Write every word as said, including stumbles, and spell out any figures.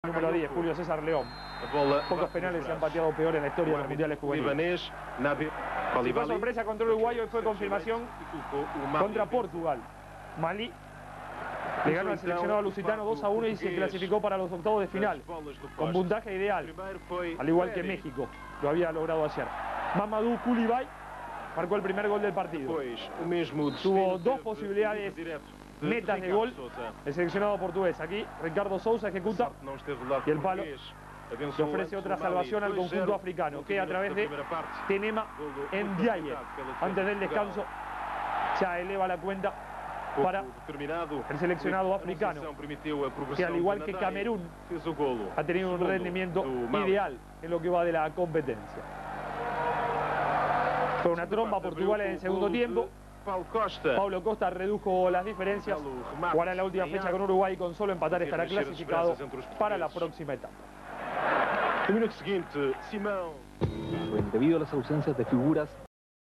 Número diez, Julio César León. Pocos penales se han pateado peor en la historia de los mundiales juveniles. Si fue sorpresa contra Uruguay, hoy fue confirmación contra Portugal. Malí le ganó al seleccionado lusitano dos a uno y se clasificó para los octavos de final, con puntaje ideal, al igual que México lo había logrado ayer. Mamadou Coulibaly marcó el primer gol del partido. Tuvo dos posibilidades netas de gol el seleccionado portugués. Aquí Ricardo Sousa ejecuta y el palo le ofrece otra salvación al conjunto africano, que a través de Tenema Ndiaye, antes del descanso, ya eleva la cuenta para el seleccionado africano, que al igual que Camerún ha tenido un rendimiento ideal en lo que va de la competencia. Fue una tromba Portugal en el segundo tiempo. Paulo Costa redujo las diferencias. Jugará en la última fecha con Uruguay y con solo empatar estará clasificado para la próxima etapa. Debido a las ausencias de figuras